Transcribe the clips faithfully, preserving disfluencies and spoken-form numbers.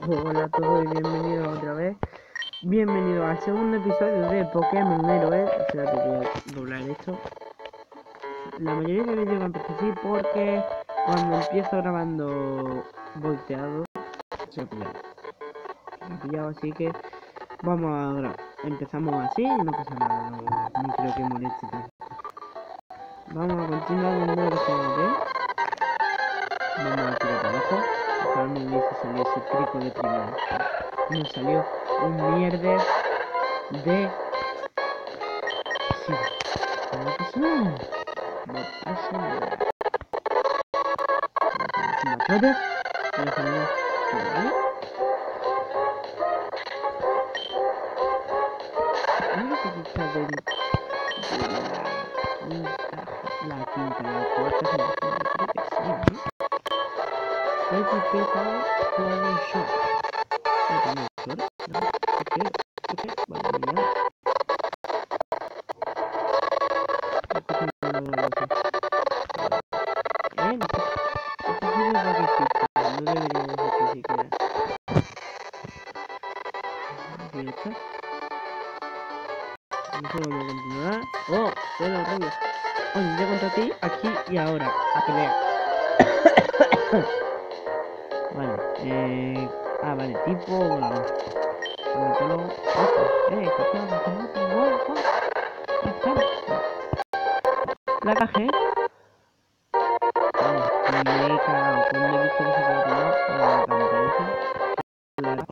Hola a todos y bienvenidos otra vez. Bienvenidos al segundo episodio de Pokémon Héroes. Espérate, voy a doblar esto. La mayoría de vídeos va a empezar así porque cuando empiezo grabando volteado se ha pillado. Se ha pillado, así que vamos a grabar. Empezamos así y no pasa nada. No, no creo que moleste tanto. Vamos a continuar donde lo dejamos, ¿ok? Vamos a tirar para abajo. Ojalá me hubiese salido ese trico de primero. Nos salió un mierder de... Sí. No pasa nada. No pasa nada. Una puerta. Lo dejamos todo, ¿vale? No sé si está de, de la quinta, la quinta, la cuarta generación. Yo creo que sí, ¿no? Fue tipado Dragon Shot. ¿No tenía flor? No. ¿Qué creo? ¿Qué creo? Vale, mira. Escucha una evaluación. Eh, no sé. Esto sí es vaquecito. No debería decir que siquiera. Aquí está. Nosotros vamos a continuar. ¡Oh! Bueno, rayos. Oye, yo contra ti, aquí y ahora. A pelear. Vale, eh... Ah, vale, tipo volador. Sobre todo... ¡Ojo! ¡Eh! ¡Campeón, campeón! ¡Wow! ¡Wow! ¡Ahí está! La cajé. Vale, me he cagado. Cuando he visto que se queda pillado, la campeonato. Claro.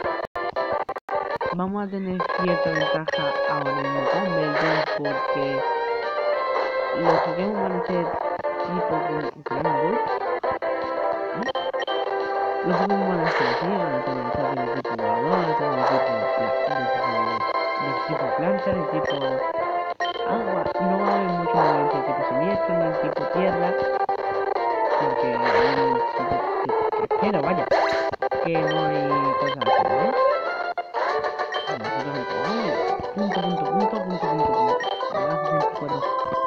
Vamos a tener cierta ventaja ahora mismo con Belgium porque los Pokémon van a ser tipo con, con un golpe. ¿Eh? Los Pokémon van a ser así, van a tener esta de tipo volador, esta de tipo de tipo, de tipo planta, de tipo agua. No va a haber mucho movimiento de tipo siniestro ni de tipo tierra, porque hay un tipo que espero, vaya, que no hay cosas así, ¿vale? Nosotros vamos, punto, punto, punto, punto, punto, punto. Ahora sesenta y cuatro.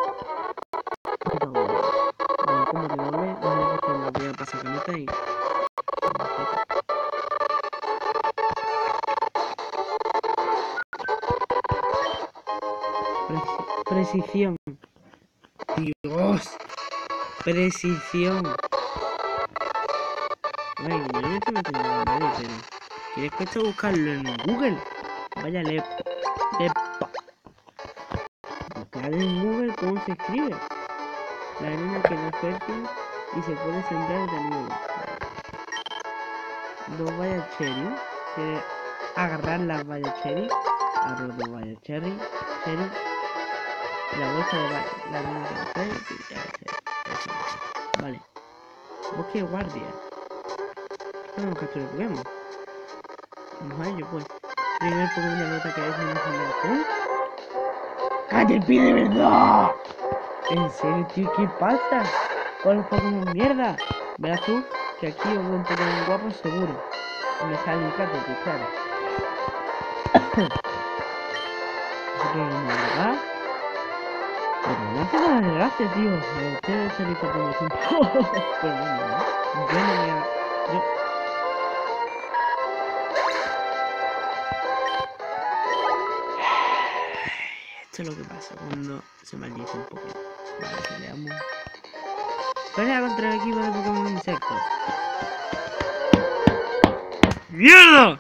Bueno, como te doble, no porque me voy a pasar caneta y... Preci precisión. Dios. Precisión. Bueno, yo no me estoy metiendo a nadie, pero... ¿Quieres que esto buscarlo en Google? Vaya, le... Lepa. Buscar en Google cómo se escribe. La arena que no es fértil y se puede sembrar de nuevo. Dos bayas cherry. ¿Quieres agarrar las bayas cherry? Abro dos bayas cherry. Cherry. La bolsa de bayas. La arena que no es fértil. Vale. Bosque guardia. Vamos a capturar Pokémon. Vamos a ello, pues. Primer Pokémon de nota que es en el ¡Caterpie de verdad! ¿En serio, tío? ¿Qué pasa con los Pokémon mierda? Verás tú que aquí hubo un Pokémon guapo seguro. Y me sale un Caterpie, claro. Nosotros lo vamos a grabar. Pero no hace nada de gracia, tío. Me quiero salir por como un... Pero bueno, ¿no? Yo no me ha... Yo... Esto es lo que pasa cuando se maldice un Pokémon. Vale, peleamos. Pelea contra el equipo de Pokémon Insectos. ¡Mierda!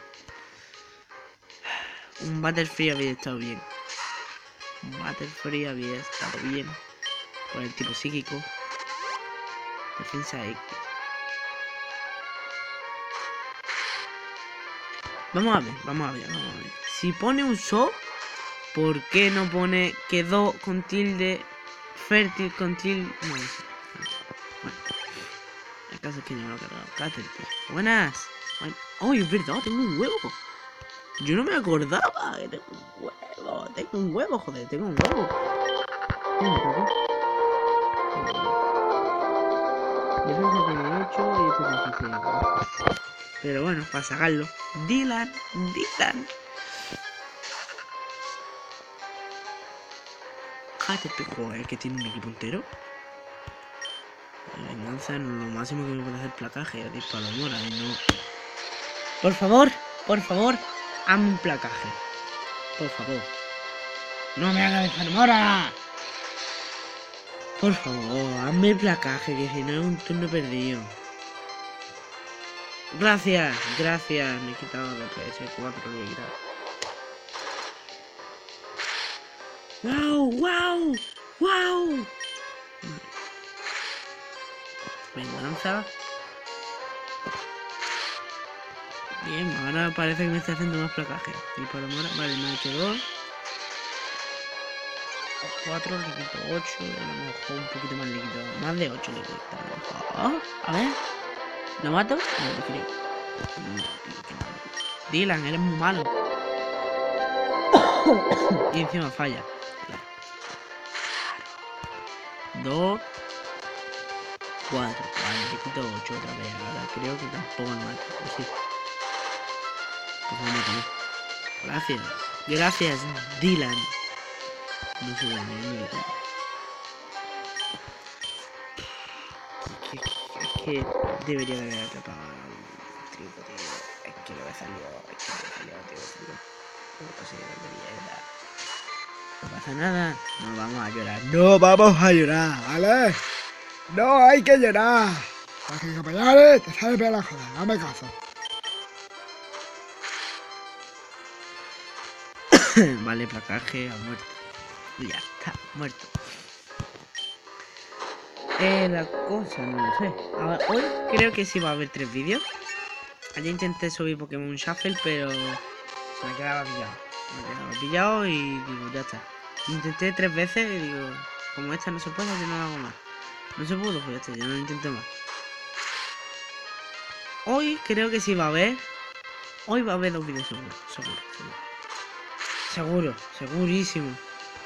Un Butterfree había estado bien. Un Butterfree había estado bien. Por el tipo psíquico. Defensa X. Vamos a ver, vamos a ver, vamos a ver. Si pone un show, ¿por qué no pone quedó con tilde fértil con tilde? No sé. Bueno, el caso es que no lo he cargado. Caterpie. Buenas. Bueno. ¡Oh, es verdad! Tengo un huevo. Yo no me acordaba que tengo un huevo. Tengo un huevo, joder, tengo un huevo. Tengo un huevo. Defensa tiene ocho y este tiene dieciséis. Pero bueno, para sacarlo. Dylan, Dylan. Caterpie, joder, que tiene un equipo entero. La venganza, lo máximo que me puede hacer placaje es disparo mora y no. Por favor, por favor, hazme un placaje. Por favor. No me hagas desanimar. Por favor, hazme el placaje, que si no es un turno perdido. Gracias, gracias. Me he quitado de P S cuatro, lo he quitado. ¡Wow! ¡Wow! ¡Wow! Venganza. Bien, ahora parece que me está haciendo más placaje. Y por amor, vale, me ha hecho dos. cuatro, le quito ocho. A lo mejor un poquito más líquido. Más de ocho le quito. A lo mejor. A ver. ¿Lo mato? No, lo creo. No, tío, qué malo. Dylan, eres muy malo. Y encima falla. Dos. cuatro. Vale, le quito ocho otra vez. Ahora creo que tampoco lo mato. ¿O sí? Pues lo mato. Gracias. Gracias, Dylan. No se ve ni Es que, es que debería de haber atrapado al trigo, tío. Es que lo he salido. Es que lo he salido, tío. No sé, debería dar. No pasa nada. No vamos a llorar. No vamos a llorar, ¿vale? No hay que llorar. Porque compañeros, te sale peor la joda. Dame caso. Vale, placaje, ha muerto. Ya está, muerto. Eh, la cosa, no lo sé. Ahora, hoy creo que sí va a haber tres vídeos. Ayer intenté subir Pokémon Shuffle, pero se me quedaba pillado. Se me quedaba pillado y digo, ya está. Intenté tres veces y digo, como esta no se puede, yo no la hago más. No se pudo, pues ya está, ya no lo intento más. Hoy creo que sí va a haber. Hoy va a haber dos vídeos seguro, seguro, seguro. Seguro, segurísimo.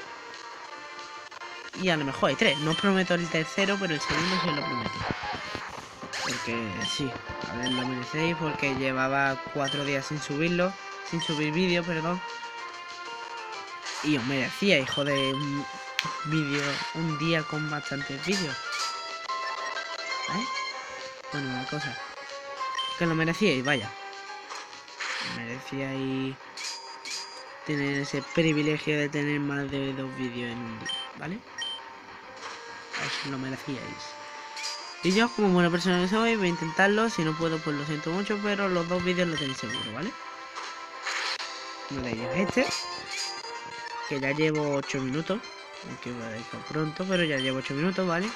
Y a lo mejor hay tres. No os prometo el tercero, pero el segundo sí lo prometo. Porque sí, a ver, lo merecéis porque llevaba cuatro días sin subirlo. Sin subir vídeo, perdón. Y os merecía, hijo de un vídeo, un día con bastantes vídeos. ¿Eh? Bueno, una cosa. Que lo merecíais, vaya. Merecíais tener ese privilegio de tener más de dos vídeos en un día, ¿vale? Eso lo merecíais. Y yo, como buena persona que soy, voy a intentarlo. Si no puedo, pues lo siento mucho, pero los dos vídeos los tenéis seguro, ¿vale? Uno de ellos es este, que ya llevo ocho minutos, aunque va a dejar pronto, pero ya llevo ocho minutos, ¿vale?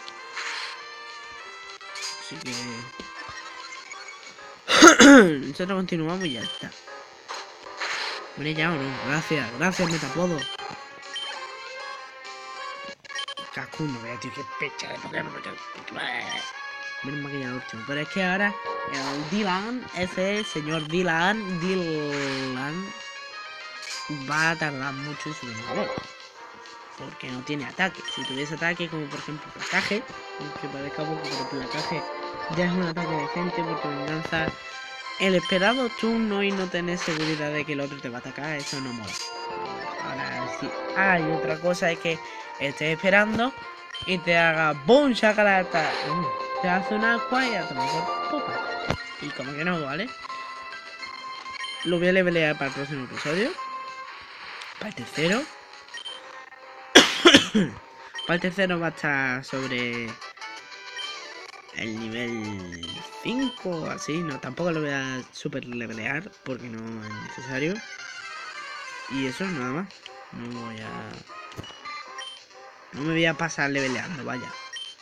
Así que nosotros continuamos y ya está. Bueno, ya o no, gracias, gracias, Metapodo. Cascuno, vea, tío, qué pecha de Pokémon. Menos mal que ya lo último. Pero es que ahora el Dylan, ese señor Dylan, Dylan, va a tardar mucho en subir nivel. Porque no tiene ataque. Si tuviese ataque, como por ejemplo placaje, aunque parezca poco, pero placaje ya es un ataque decente, porque venganza. El esperado turno y no tener seguridad de que el otro te va a atacar, eso no mola. Ahora sí. Ah, y otra cosa es que estés esperando y te haga ¡boom! ¡Shakalata! Te hace una agua y a tomar por popa. Y como que no, ¿vale? Lo voy a levelear para el próximo episodio. Para el tercero. Para el tercero va a estar sobre el nivel cinco, así. No, tampoco lo voy a super levelear porque no es necesario. Y eso nada más. No voy a... No me voy a pasar leveleando, vaya.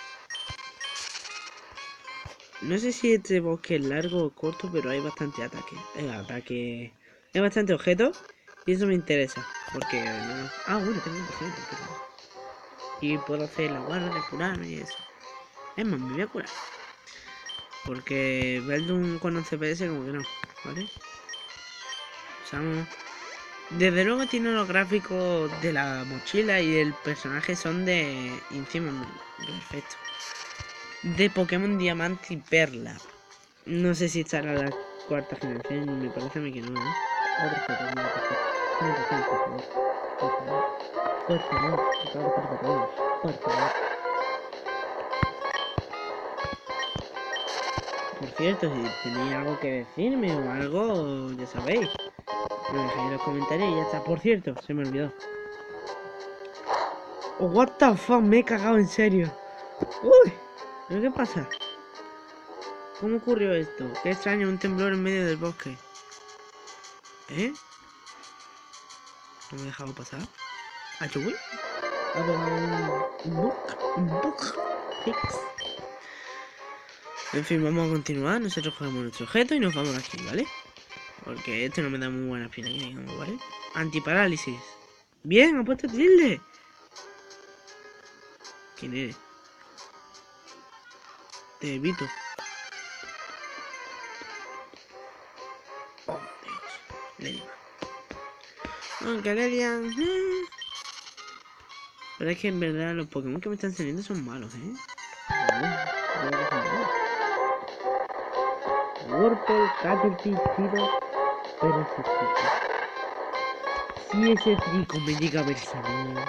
No sé si este bosque es largo o corto, pero hay bastante ataque. Eh, ataque... Hay bastante objetos. Y eso me interesa. Porque no... Ah, bueno, tengo un objeto. Y puedo hacer la guarda de curarme y eso. Es más, me voy a curar. Porque Beldum con once P S como que no, ¿vale? Usamos... Desde luego tiene los gráficos de la mochila y el personaje son de... Encima, perfecto. De Pokémon Diamante y Perla. No sé si estará la cuarta generación, me parece a mí que no, ¿eh? Otra foto, mira, perfecto. Por favor, por favor, por favor, por favor, por favor. Por cierto, si tenéis algo que decirme o algo, ya sabéis. Me lo dejáis en los comentarios y ya está. Por cierto, se me olvidó. Oh, what the fuck, me he cagado en serio. Uy, ¿pero qué pasa? ¿Cómo ocurrió esto? Qué extraño, un temblor en medio del bosque. ¿Eh? ¿No me he dejado pasar? ¿Ah, yo voy? A ver, un bug, un bug fix. En fin, vamos a continuar. Nosotros cogemos nuestro objeto y nos vamos de aquí, ¿vale? Porque esto no me da muy buena espina que digamos, ¿vale? Antiparálisis. Bien, ha puesto tilde. ¿Quién eres? Te evito. Oh, Dios. Lelian. Aunque Lelian... Eh. Pero es que en verdad los Pokémon que me están saliendo son malos, ¿eh? Wurple, Caterpie, Tiro, pero ese Trico. Si ese Trico me llega a ver salir.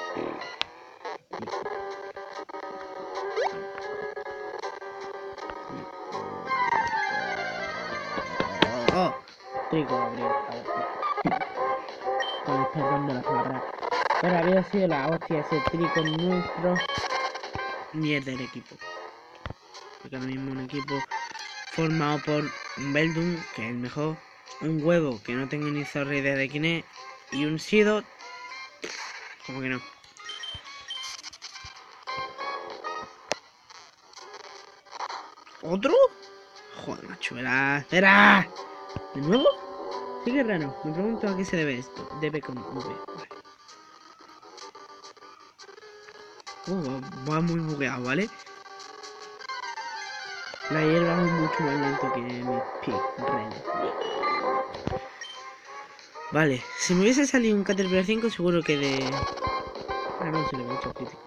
Oh, Trico, Gabriel. Con el perdón de la palabra. Pero había sido la hostia ese Trico nuestro. Mierda el equipo. Porque ahora mismo un equipo formado por un Beldum, que es el mejor, un huevo que no tengo ni zorra idea de quién es, y un Seedot, como que no. ¿Otro? Joder, macho, verás, verás. ¿De nuevo? Sí que raro, me pregunto a qué se debe esto. Debe con V, vale. Oh, va muy bugueado, ¿vale? La hierba es mucho más lento que mi Pigren. Vale, si me hubiese salido un Caterpillar cinco seguro que de... Ah, no, se le había hecho crítico.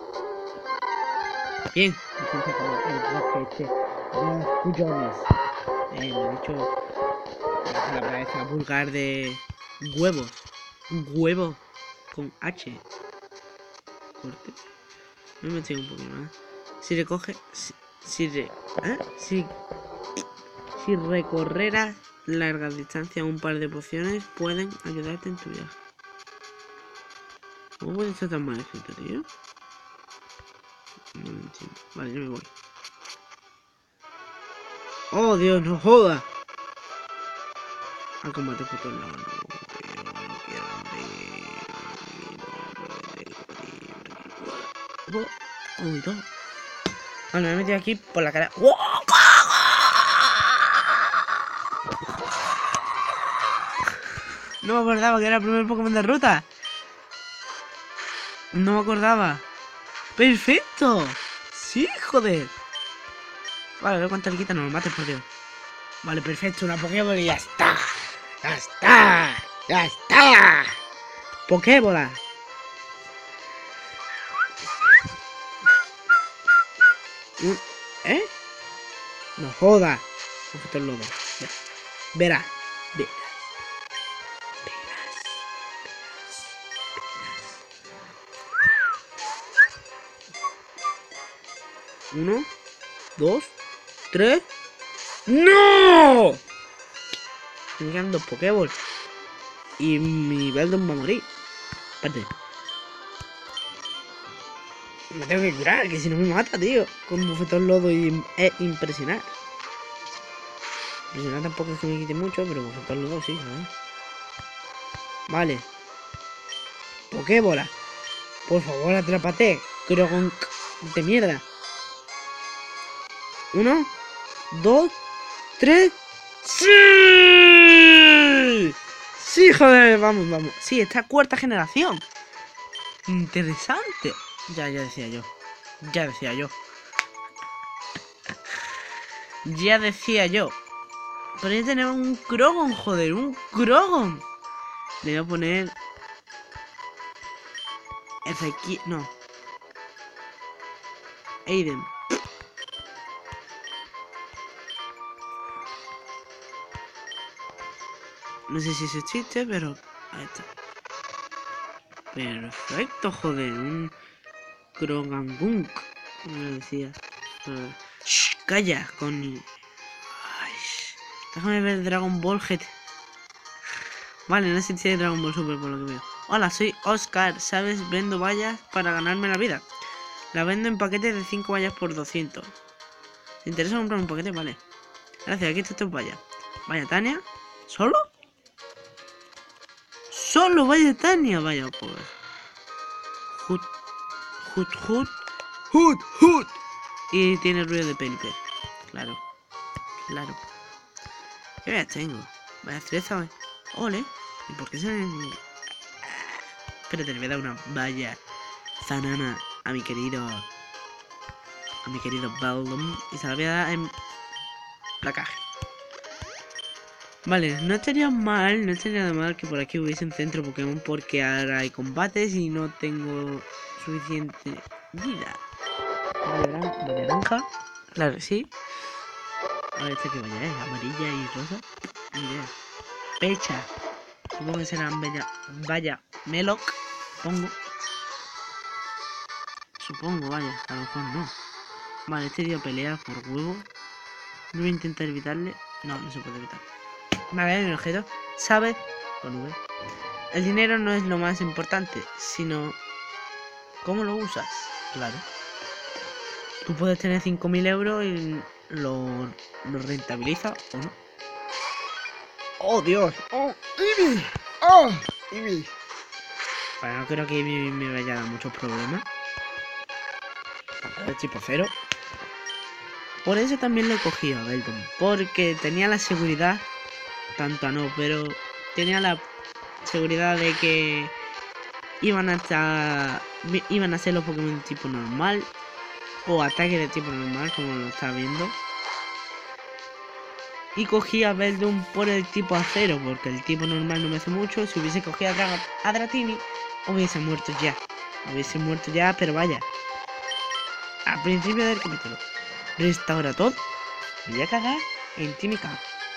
Bien, defensa como el bosque este de los cullones. Eh, me he dicho la palabra esta vulgar de huevos. Un huevo con H. Corte. Me he metido un poquito más. Si recoge... Si... Si, re, ¿eh? si, si recorreras largas distancias, un par de pociones pueden ayudarte en tu viaje. ¿Cómo puede estar tan mal escrito, tío? No lo entiendo. Vale, yo me voy. ¡Oh, Dios, no joda! Al combate por todos lados. No, no, no quiero morir. Oh, my God. Vale, me he metido aquí por la cara. ¡Wow! No me acordaba que era el primer Pokémon de ruta. No me acordaba. ¡Perfecto! ¡Sí, joder! Vale, luego cuánta liquita no me mates, por Dios. Vale, perfecto, una Pokébola y ya está. ¡Ya está! ¡Ya está! ¡Pokébola! ¿Eh? No joda. Esto es loco. Verás. Verás. Verás. Uno, dos, tres. ¡No! Me quedan dos Pokéballs. Y mi Beldum va a morir. Espérate. Me tengo que curar, que si no me mata, tío. Con bofetón lodo y es impresionar. Impresionar tampoco es que me quite mucho, pero bofetón lodo sí, ¿sabes? Vale. Pokébola. Por favor, atrápate. Crogonk de mierda. Uno, dos, tres. ¡Sí! Sí, joder, vamos, vamos. Sí, esta cuarta generación. Interesante. Ya, ya decía yo. Ya decía yo. Ya decía yo. Pero ya tenemos un Crogon, joder, un Crogon. Le voy a poner... Ezequiel... No. Aiden. No sé si es chiste, pero... Ahí está. Perfecto, joder. Un... Krogangunk, como decía. Uh, shh, calla, con Déjame ver Dragon Ball G T. Vale, no sé si hay Dragon Ball Super por lo que veo. Hola, soy Oscar. ¿Sabes? Vendo vallas para ganarme la vida. La vendo en paquetes de cinco vallas por doscientos. ¿Te interesa comprar un paquete? Vale. Gracias, aquí está tu valla. Vaya Tania. ¿Solo? Solo vaya Tania. Vaya pues. Hut. Hut, hut. ¡Hut, hut! Y tiene ruido de Penny. Claro. Claro. ¿Qué vallas tengo? Vaya cereza, ¿eh? Ole. ¿Y por qué se ven? Espérate, le voy a dar una valla zanana a mi querido. A mi querido Beldum. Y se la voy a dar en placaje. Vale, no estaría mal, no estaría nada mal que por aquí hubiese un centro Pokémon porque ahora hay combates y no tengo suficiente vida. ¿De naranja? Claro, sí. A ver, este que vaya, ¿eh? Amarilla y rosa. Ni idea. Pecha. Supongo que serán bella. Vaya, Meloc. Supongo. Supongo, vaya. A lo mejor no. Vale, este tío pelea por huevo. No voy a intentar evitarle. No, no se puede evitar. Vale, hay un objeto. ¿Sabes? Con V. El dinero no es lo más importante, sino cómo lo usas. Claro. Tú puedes tener cinco mil euros y lo, lo rentabiliza o no. ¡Oh, Dios! ¡Oh, Eevee! ¡Oh, Eevee! Bueno, no creo que Eevee me vaya a dar muchos problemas. Es tipo cero. Por eso también le he cogido a Beldum. Porque tenía la seguridad. Tanto no, pero tenía la seguridad de que iban a estar. Iban a ser los Pokémon de tipo normal. O ataque de tipo normal, como lo está viendo. Y cogí a Beldum por el tipo acero, porque el tipo normal no me hace mucho. Si hubiese cogido a, Dra a Dratini, hubiese muerto ya. Hubiese muerto ya, pero vaya. Al principio del capítulo. Restaura todo. Me voy a cagar en Timika.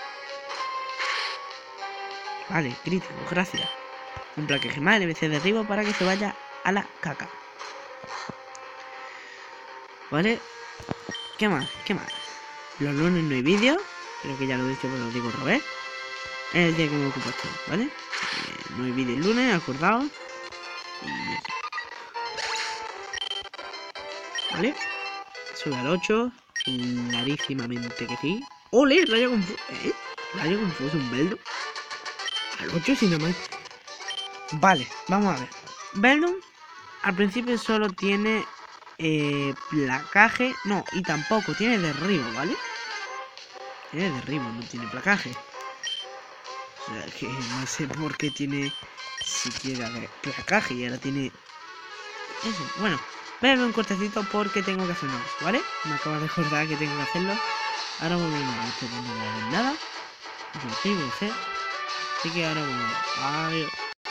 Vale, crítico, gracias. Un plaque gemal M C derribo para que se vaya a la caca. Vale. ¿Qué más? ¿Qué más? Los lunes no hay vídeo. Creo que ya lo he dicho, pero lo digo otra vez. Es el día que me ocupo esto, ¿vale? Eh, no hay vídeo el lunes, acordaos. Y... ¿vale? Sube al ocho. Clarísimamente que sí. ¡Ole! Rayo confuso. ¿Eh? Rayo confuso, un Beldum. Al ocho si nada más. Vale, vamos a ver. Beldum al principio solo tiene eh, placaje. No, y tampoco tiene derribo, ¿vale? Tiene derribo, no tiene placaje. O sea que no sé por qué tiene siquiera placaje y ahora tiene eso. Bueno, voy a darme un cortecito porque tengo que hacerlo, ¿vale? Me acabo de recordar que tengo que hacerlo. Ahora volvemos a esto, no voy a ver nada. Yo sí voy a hacer. Así que ahora volvemos. Adiós.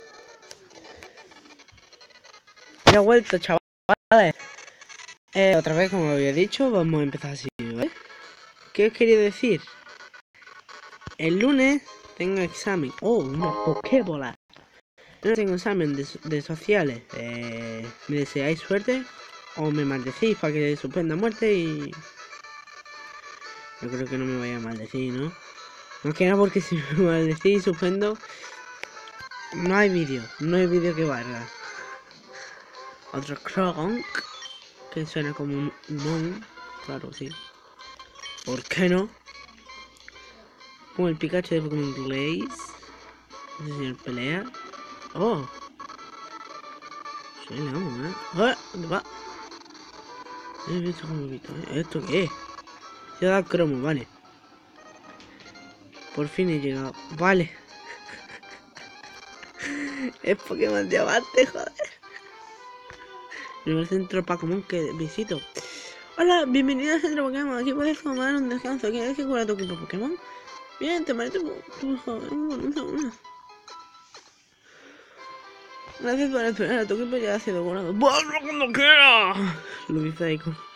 Ya he vuelto, chavales. Eh, otra vez, como había dicho, vamos a empezar así, ¿vale? ¿Qué os quería decir? El lunes tengo examen. Oh, una Pokébola. No tengo examen de, de sociales. Eh, ¿Me deseáis suerte? O me maldecís para que suspenda muerte y... yo creo que no me vaya a maldecir, ¿no? No que nada porque si me maldecís y suspendo... no hay vídeo. No hay vídeo que valga. Otro Krogonk. Que suena como un mon. Claro, sí. ¿Por qué no? Como el Pikachu de Pokémon Glaze. Ese señor pelea. Oh. Soy el amo, ¿eh? ¡Ah! ¿Dónde va? He visto como visto, ¿eh? ¿Esto qué es? Ciudad Cromo, vale. Por fin he llegado. Vale. Es Pokémon Diamante, joder. Primer centro Pokémon que visito. Hola, bienvenido al centro Pokémon. Aquí puedes tomar un descanso. ¿Quieres que cura tu equipo Pokémon? Bien, te parece tu joven. Gracias por esperar. A tu equipo ya ha sido curado. ¡Vuelvo cuando quiera! Lo dice ahí con...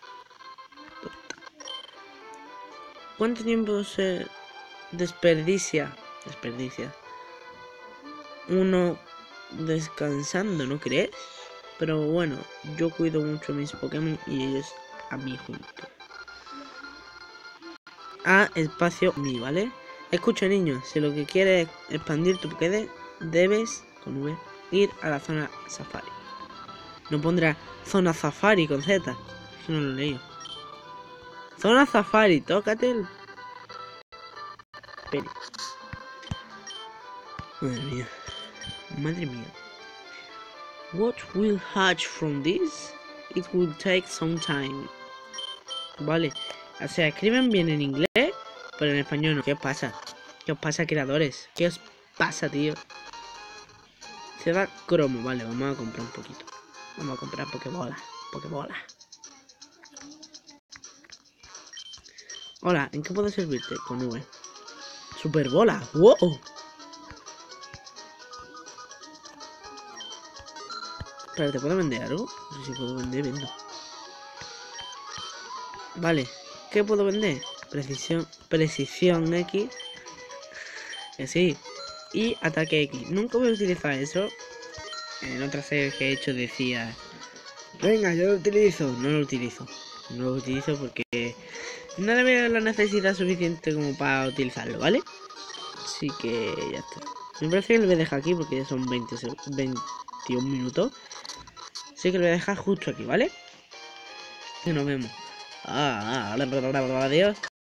¿cuánto tiempo se desperdicia? Desperdicia. Uno descansando, ¿no crees? Pero bueno, yo cuido mucho a mis Pokémon y ellos a mí juntos. A espacio mi, ¿vale? Escucha, niño, si lo que quieres es expandir tu Pokédex, debes, con V, ir a la zona Safari. No pondrá zona Safari con Z, es que no lo he leído. Zona Safari, tócate el pene. Madre mía. Madre mía. What will hatch from this? It will take some time. Vale. O sea, escriben bien en inglés, pero en español no. ¿Qué os pasa? ¿Qué os pasa, creadores? ¿Qué os pasa, tío? Se da cromo. Vale, vamos a comprar un poquito. Vamos a comprar Pokébola. Pokébola. Hola, ¿en qué puedo servirte? Con V. Superbola. ¡Wow! Espera, ¿te puedo vender algo? No sé si puedo vender, vendo. Vale, ¿qué puedo vender? Precisión, precisión X. Que sí. Y ataque X. Nunca voy a utilizar eso. En otras series que he hecho decía, venga, yo lo utilizo. No lo utilizo. No lo utilizo porque no le veo la necesidad suficiente como para utilizarlo, ¿vale? Así que ya está. Me parece que lo voy a dejar aquí porque ya son veinte, veintiún minutos. Así que lo voy a dejar justo aquí, ¿vale? Y nos vemos. Ah, ah, adiós.